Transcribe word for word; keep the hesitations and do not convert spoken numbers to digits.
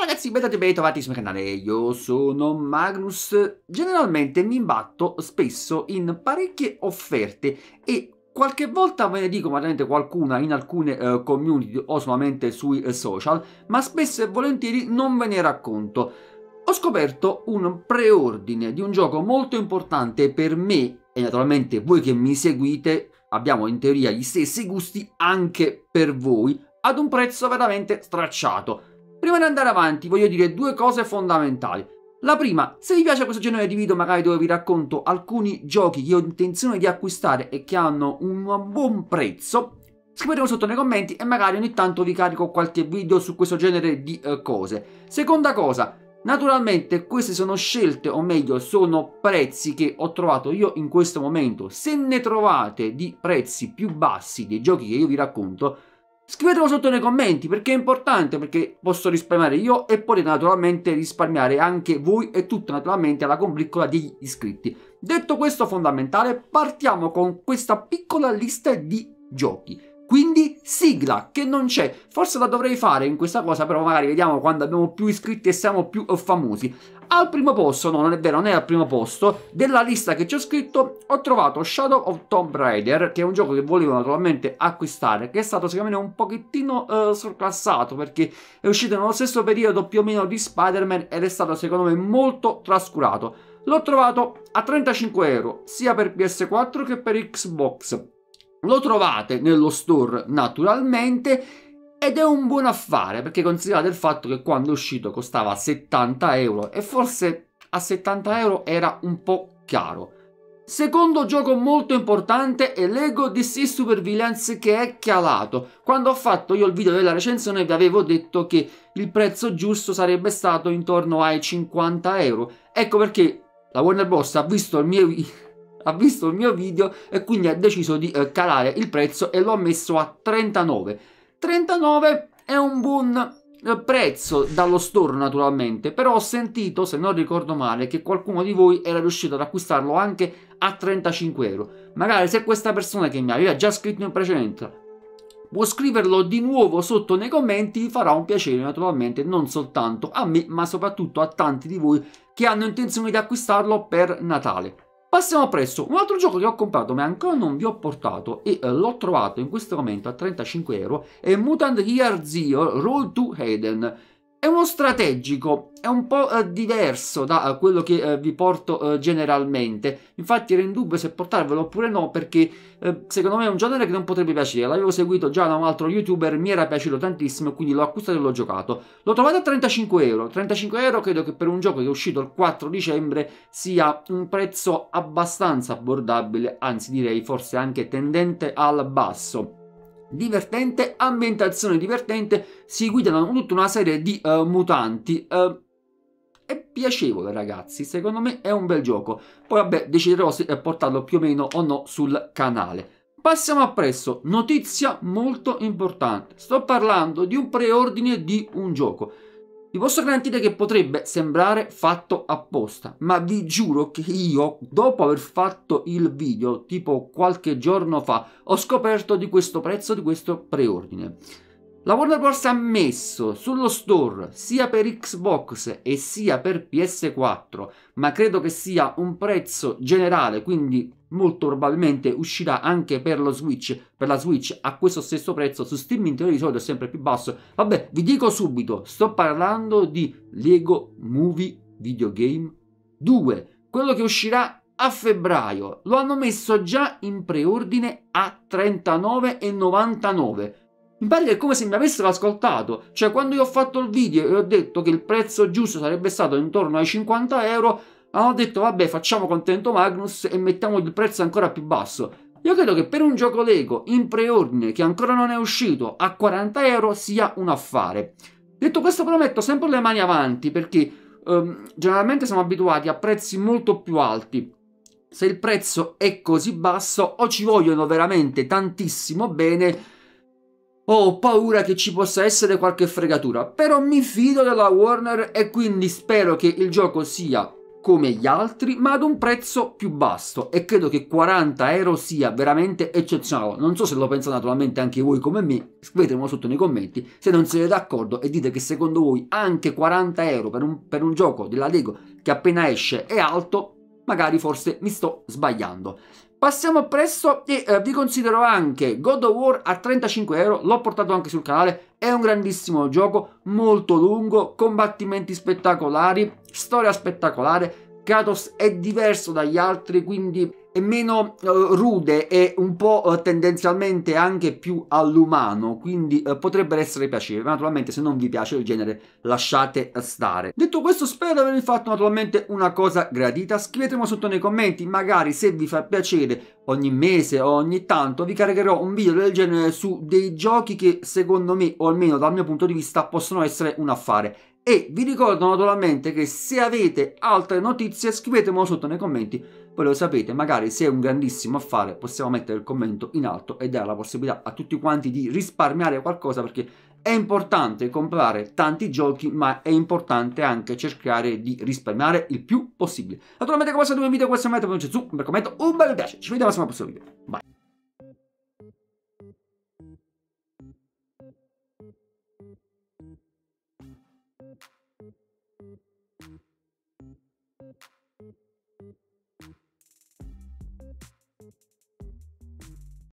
Ragazzi, bentornati, bentrovati sul mio canale, io sono Magnus. Generalmente mi imbatto spesso in parecchie offerte e qualche volta ve ne dico magari qualcuna in alcune uh, community o solamente sui uh, social, ma spesso e volentieri non ve ne racconto. Ho scoperto un preordine di un gioco molto importante per me e naturalmente voi che mi seguite abbiamo in teoria gli stessi gusti anche per voi ad un prezzo veramente stracciato. Prima di andare avanti voglio dire due cose fondamentali. La prima, se vi piace questo genere di video magari dove vi racconto alcuni giochi che ho intenzione di acquistare e che hanno un buon prezzo, scrivetelo sotto nei commenti e magari ogni tanto vi carico qualche video su questo genere di uh, cose. Seconda cosa, naturalmente queste sono scelte, o meglio sono prezzi che ho trovato io in questo momento. Se ne trovate di prezzi più bassi dei giochi che io vi racconto, scrivetelo sotto nei commenti perché è importante, perché posso risparmiare io e potete naturalmente risparmiare anche voi e tutto naturalmente alla combriccola degli iscritti. Detto questo fondamentale, partiamo con questa piccola lista di giochi. Quindi sigla, che non c'è, forse la dovrei fare in questa cosa, però magari vediamo quando abbiamo più iscritti e siamo più famosi. Al primo posto, no non è vero, non è al primo posto, della lista che ci ho scritto ho trovato Shadow of Tomb Raider, che è un gioco che volevo naturalmente acquistare, che è stato secondo me un pochettino uh, surclassato perché è uscito nello stesso periodo più o meno di Spider-Man ed è stato secondo me molto trascurato. L'ho trovato a trentacinque euro sia per P S quattro che per Xbox. Lo trovate nello store naturalmente ed è un buon affare perché considerate il fatto che quando è uscito costava settanta euro e forse a settanta euro era un po' caro. Secondo gioco molto importante è Lego D C Supervillains, che è calato. Quando ho fatto io il video della recensione vi avevo detto che il prezzo giusto sarebbe stato intorno ai cinquanta euro. Ecco perché la Warner Bros. ha visto il mio video ha visto il mio video e quindi ha deciso di eh, calare il prezzo e lo ha messo a trentanove. trentanove è un buon eh, prezzo dallo store naturalmente, però ho sentito, se non ricordo male, che qualcuno di voi era riuscito ad acquistarlo anche a trentacinque euro. Magari se questa persona che mi aveva già scritto in precedenza può scriverlo di nuovo sotto nei commenti, vi farà un piacere naturalmente, non soltanto a me ma soprattutto a tanti di voi che hanno intenzione di acquistarlo per Natale. Passiamo presto, un altro gioco che ho comprato ma ancora non vi ho portato e eh, l'ho trovato in questo momento a trentacinque euro è Mutant Year Zero Road to Eden. È uno strategico, è un po' eh, diverso da eh, quello che eh, vi porto eh, generalmente, infatti ero in dubbio se portarvelo oppure no perché eh, secondo me è un genere che non potrebbe piacere. L'avevo seguito già da un altro youtuber, mi era piaciuto tantissimo quindi l'ho acquistato e l'ho giocato. L'ho trovato a trentacinque euro, trentacinque euro credo che per un gioco che è uscito il quattro dicembre sia un prezzo abbastanza abbordabile, anzi direi forse anche tendente al basso. Divertente, ambientazione divertente, si guidano tutta una serie di uh, mutanti, uh, è piacevole ragazzi, secondo me è un bel gioco, poi vabbè deciderò se portarlo più o meno o no sul canale. Passiamo appresso, notizia molto importante, sto parlando di un preordine di un gioco. Vi posso garantire che potrebbe sembrare fatto apposta, ma vi giuro che io, dopo aver fatto il video, tipo qualche giorno fa, ho scoperto di questo prezzo, di questo preordine. La Warner Bros. Ha messo sullo store sia per Xbox e sia per P S quattro, ma credo che sia un prezzo generale, quindi molto probabilmente uscirà anche per lo Switch, per la Switch a questo stesso prezzo. Su Steam in teoria di solito è sempre più basso. Vabbè, vi dico subito, sto parlando di Lego Movie Videogame due, quello che uscirà a febbraio. Lo hanno messo già in preordine a trentanove e novantanove. In pratica è come se mi avessero ascoltato, cioè quando io ho fatto il video e ho detto che il prezzo giusto sarebbe stato intorno ai cinquanta euro, hanno detto vabbè facciamo contento Magnus e mettiamo il prezzo ancora più basso. Io credo che per un gioco Lego in preordine che ancora non è uscito a quaranta euro sia un affare. Detto questo però metto sempre le mani avanti perché um, generalmente siamo abituati a prezzi molto più alti. Se il prezzo è così basso o ci vogliono veramente tantissimo bene, ho paura che ci possa essere qualche fregatura, però mi fido della Warner e quindi spero che il gioco sia come gli altri, ma ad un prezzo più basso, e credo che quaranta euro sia veramente eccezionale. Non so se lo pensate naturalmente anche voi come me, scrivetemelo sotto nei commenti se non siete d'accordo e dite che secondo voi anche quaranta euro per un, per un gioco della Lego che appena esce è alto. Magari forse mi sto sbagliando. Passiamo presto e eh, vi considero anche God of War a trentacinque euro, l'ho portato anche sul canale, è un grandissimo gioco, molto lungo, combattimenti spettacolari, storia spettacolare, Kratos è diverso dagli altri, quindi è meno uh, rude e un po' uh, tendenzialmente anche più all'umano, quindi uh, potrebbero essere piacevoli, ma naturalmente se non vi piace il genere lasciate stare. Detto questo, spero di avervi fatto naturalmente una cosa gradita, scrivetemelo sotto nei commenti, magari se vi fa piacere ogni mese o ogni tanto vi caricherò un video del genere su dei giochi che secondo me, o almeno dal mio punto di vista, possono essere un affare. E vi ricordo naturalmente che se avete altre notizie scrivetemelo sotto nei commenti, voi lo sapete, magari se è un grandissimo affare possiamo mettere il commento in alto e dare la possibilità a tutti quanti di risparmiare qualcosa, perché è importante comprare tanti giochi, ma è importante anche cercare di risparmiare il più possibile. Naturalmente come se due video questo momento non c'è su, mi raccomando, un bel mi piace, ci vediamo al prossimo video, bye!